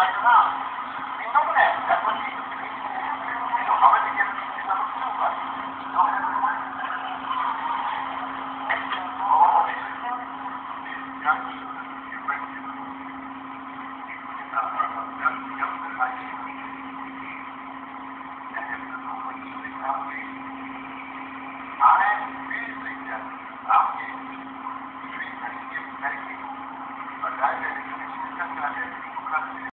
みんなもね、やっぱり